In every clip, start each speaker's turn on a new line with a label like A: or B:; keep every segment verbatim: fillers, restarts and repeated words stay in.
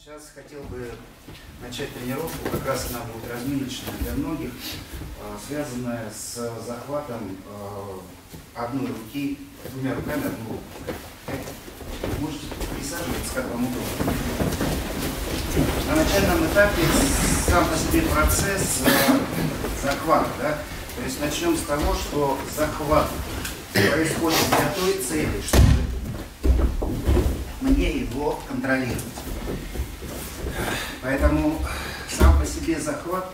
A: Сейчас хотел бы начать тренировку, как раз она будет разминочная для многих, связанная с захватом одной руки, двумя руками одну руку. Можете присаживаться, как вам удобно. На начальном этапе сам по себе процесс захвата. Да? То есть начнем с того, что захват происходит для той цели, чтобы мне его контролировать. Поэтому сам по себе захват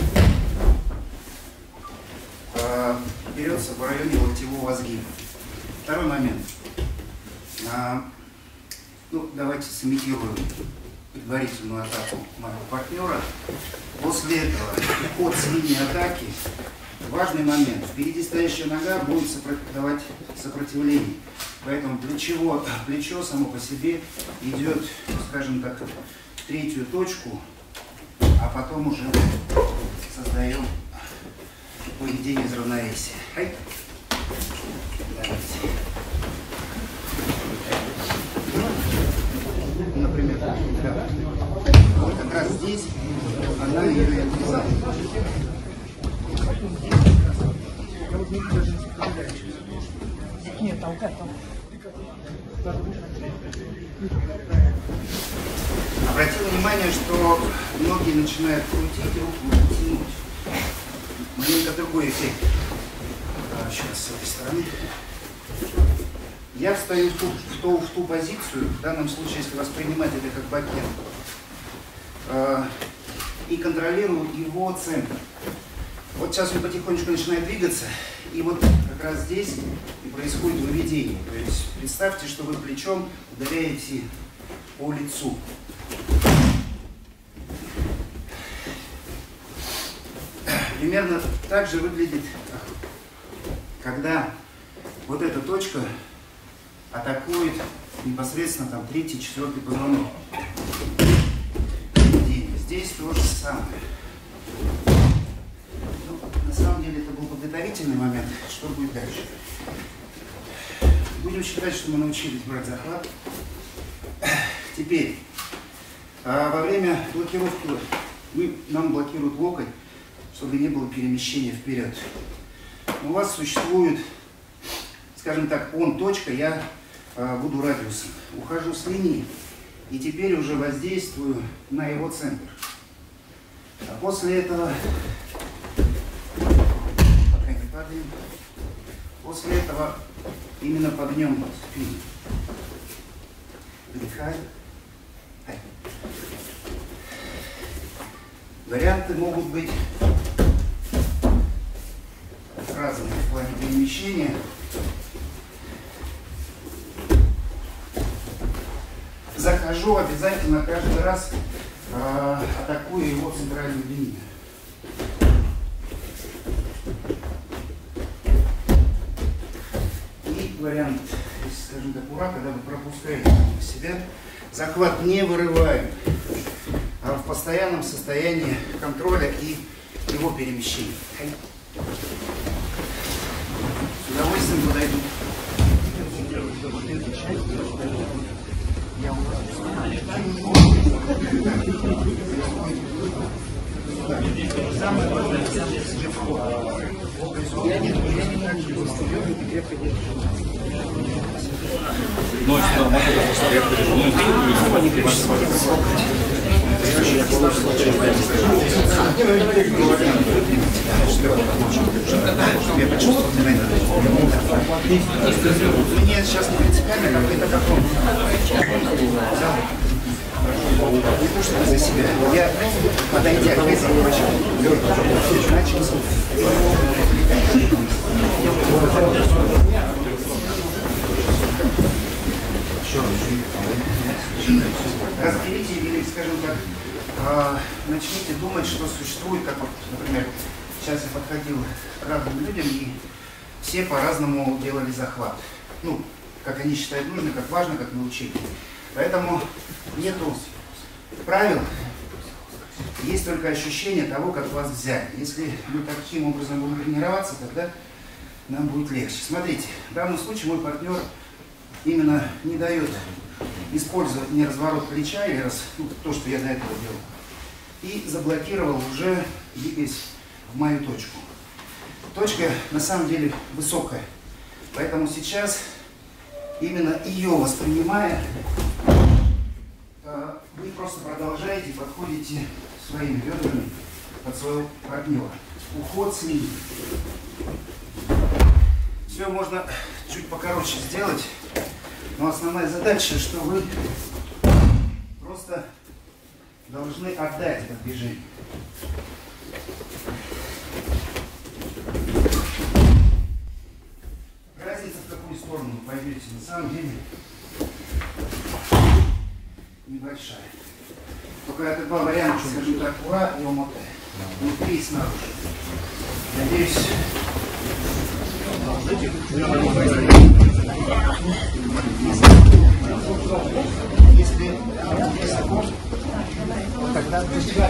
A: э, берется в районе локтевого сгиба. Второй момент. А, ну, давайте сымитируем предварительную атаку моего партнера. После этого переход с линии атаки. Важный момент. Впереди стоящая нога будет давать сопротивление. Поэтому плечо, плечо само по себе идет, скажем так, в третью точку, а потом уже создаем поведение из равновесия. Хай. Например, да. Вот как раз здесь она ее и отрезала.
B: Нет, толкать там.
A: Обратил внимание, что многие начинают крутить руку и тянуть. Маленько другой эффект. Сейчас с этой стороны. Я встаю в ту, в, ту, в ту позицию, в данном случае, если воспринимать это как бэкхенд, э, и контролирую его центр. Вот сейчас он потихонечку начинает двигаться, и вот как раз здесь и происходит выведение. То есть представьте, что вы плечом ударяете по лицу. Примерно так же выглядит, когда вот эта точка атакует непосредственно там третий, четвертый позвонок. Здесь то же самое. Ну, на самом деле это был подготовительный момент. Что будет дальше? Будем считать, что мы научились брать захват. Теперь, а во время блокировки мы, нам блокируют локоть, чтобы не было перемещения вперед. У вас существует, скажем так, он точка, я а, буду радиусом. Ухожу с линии и теперь уже воздействую на его центр. А после этого, пока не падаем, после этого именно поднем спину. Вдыхай. Варианты могут быть разные в плане перемещения. Захожу обязательно каждый раз, э, атакую его центральную линию. И вариант, скажем так, ура, когда вы пропускаете себя, захват не вырываем, а в постоянном состоянии контроля и его перемещения. С удовольствием подойду. Вот эту часть я самое важное, самое вход. Я не хочу вперед и крепко держу.
C: Но если нормально, то просто крепко держу. Ну, не крепко.
A: Я почувствовал, мне сейчас не принципиально, какой-то как он. Не то, что за себя. Я, подойдя к этому, начал. Разберите или, скажем так, э, начните думать, что существует, как вот, например, сейчас я подходил к разным людям, и все по-разному делали захват. Ну, как они считают нужно, как важно, как научили. Поэтому нету правил, есть только ощущение того, как вас взяли. Если мы таким образом будем тренироваться, тогда нам будет легче. Смотрите, в данном случае мой партнер именно не дает использовать не разворот плеча или раз, ну, то, что я до этого делал. И заблокировал, уже двигаясь в мою точку. Точка на самом деле высокая. Поэтому сейчас, именно ее воспринимая, вы просто продолжаете, подходите своими бедрами под своего партнера. Уход с линии. Все можно чуть покороче сделать, но основная задача, что вы просто должны отдать это движение. Разница, в какую сторону вы пойдете, на самом деле небольшая. Только это два варианта, скажем так, ура и омоте. Внутри и снаружи. Надеюсь. Если, если можно, тогда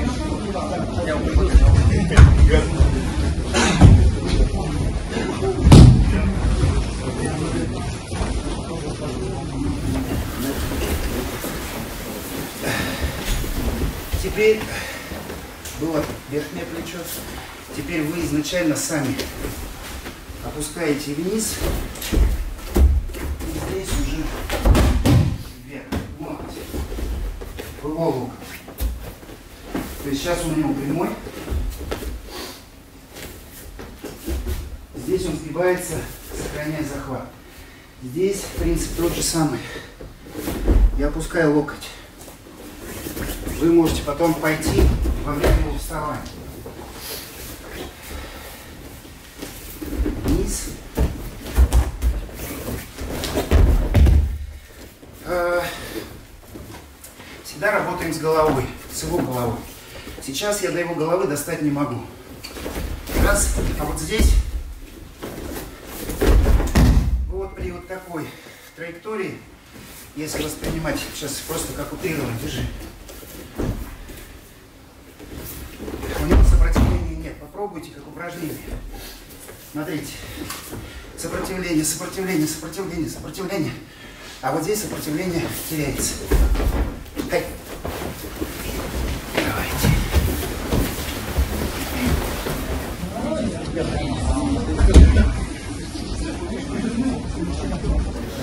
A: теперь было верхнее плечо. Теперь вы изначально сами опускаете вниз. И здесь уже вверх. Вот. В голову. То есть сейчас у него прямой. Здесь он сгибается, сохраняя захват. Здесь принцип тот же самый. Я опускаю локоть. Вы можете потом пойти во время его вставания. Вниз. Всегда работаем с головой, с его головой. Сейчас я до его головы достать не могу. Раз, а вот здесь, вот при вот такой траектории, если воспринимать сейчас просто как утрированное движение, у него сопротивления нет. Попробуйте как упражнение. Смотрите. Сопротивление, сопротивление, сопротивление, сопротивление. А вот здесь сопротивление теряется. Дай.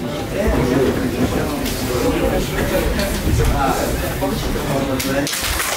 A: Давайте.